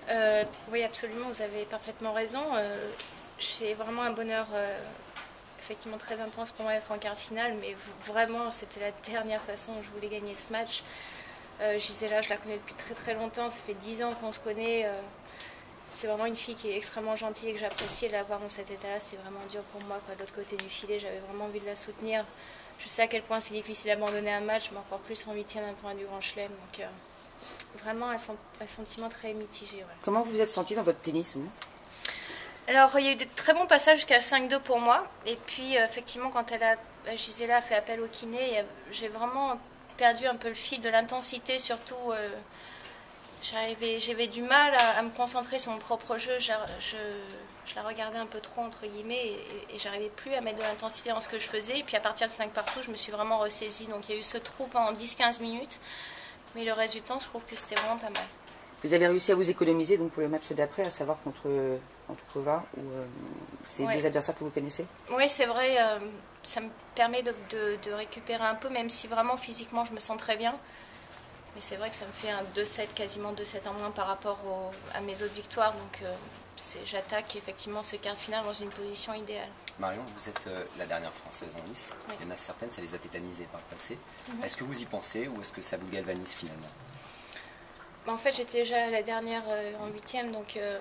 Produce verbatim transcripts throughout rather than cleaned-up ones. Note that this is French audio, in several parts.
Euh, oui, absolument, vous avez parfaitement raison. Euh, c'est vraiment un bonheur euh, effectivement très intense pour moi d'être en quart de finale, mais vraiment, c'était la dernière façon dont je voulais gagner ce match. Euh, Gisela, je la connais depuis très très longtemps, ça fait dix ans qu'on se connaît. Euh, c'est vraiment une fille qui est extrêmement gentille et que j'apprécie. La voir dans cet état-là, c'est vraiment dur pour moi, quoi. De l'autre côté du filet, j'avais vraiment envie de la soutenir. Je sais à quel point c'est difficile d'abandonner un match, mais encore plus en huitième d'un tournoi du Grand Chelem. Donc, euh, vraiment un, sen un sentiment très mitigé. Ouais. Comment vous vous êtes senti dans votre tennis, vous? Alors, il y a eu de très bons passages jusqu'à cinq deux pour moi. Et puis, euh, effectivement, quand elle a, Gisela a fait appel au kiné, j'ai vraiment perdu un peu le fil de l'intensité, surtout. Euh, J'avais du mal à, à me concentrer sur mon propre jeu. Je, je, je la regardais un peu trop, entre guillemets, et, et j'arrivais plus à mettre de l'intensité dans ce que je faisais. Et puis à partir de cinq partout, je me suis vraiment ressaisie. Donc il y a eu ce trou pendant dix quinze minutes. Mais le reste du temps, je trouve que c'était vraiment pas mal. Vous avez réussi à vous économiser donc pour le match d'après, à savoir contre Antukova, ou euh, c'est ouais. Deux adversaires que vous connaissez? Oui, c'est vrai. Euh, ça me permet de, de, de récupérer un peu, même si vraiment physiquement, je me sens très bien. Mais c'est vrai que ça me fait un deux sept, quasiment deux sept en moins par rapport au, à mes autres victoires. Donc euh, j'attaque effectivement ce quart de finale dans une position idéale. Marion, vous êtes euh, la dernière Française en lice. Oui. Il y en a certaines, ça les a tétanisées par le passé. Mm-hmm. Est-ce que vous y pensez ou est-ce que ça vous galvanise finalement? En fait, j'étais déjà la dernière euh, en huitième, donc euh,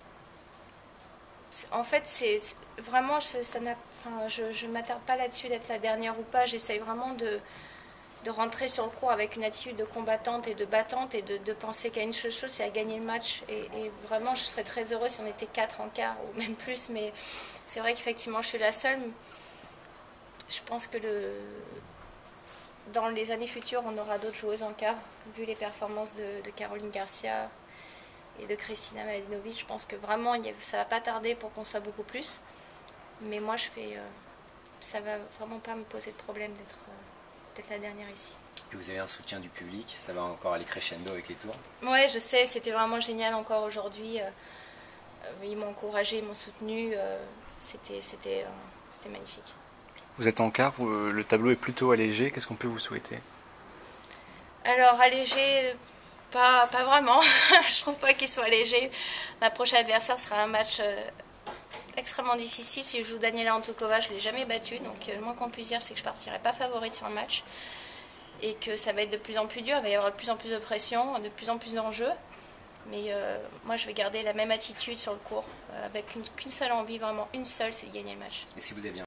en fait, c'est vraiment, ça enfin, je ne m'attarde pas là-dessus d'être la dernière ou pas. J'essaye vraiment de... de rentrer sur le court avec une attitude de combattante et de battante et de, de penser qu'à une seule chose, c'est à gagner le match. Et, et vraiment, je serais très heureuse si on était quatre en quart ou même plus. Mais c'est vrai qu'effectivement, je suis la seule. Je pense que le... dans les années futures, on aura d'autres joueuses en quart. Vu les performances de, de Caroline Garcia et de Kristina Mladenovic, je pense que vraiment, ça ne va pas tarder pour qu'on soit beaucoup plus. Mais moi, je fais, euh, ça ne va vraiment pas me poser de problème d'être... Euh, peut-être la dernière ici. Et vous avez un soutien du public, ça va encore aller crescendo avec les tours? Oui, je sais, c'était vraiment génial encore aujourd'hui. Euh, ils m'ont encouragé, ils m'ont soutenu, euh, c'était euh, magnifique. Vous êtes en quart, vous, le tableau est plutôt allégé, qu'est-ce qu'on peut vous souhaiter? Alors allégé, pas, pas vraiment, je trouve pas qu'il soit allégé. Ma prochaine adversaire sera un match euh, extrêmement difficile. Si je joue Daniela Antukova, je ne l'ai jamais battue, donc euh, le moins qu'on puisse dire, c'est que je ne partirai pas favorite sur le match et que ça va être de plus en plus dur, il va y avoir de plus en plus de pression, de plus en plus d'enjeux. Mais euh, moi, je vais garder la même attitude sur le court, euh, avec qu'une seule envie, vraiment une seule, c'est de gagner le match. Et si vous aviez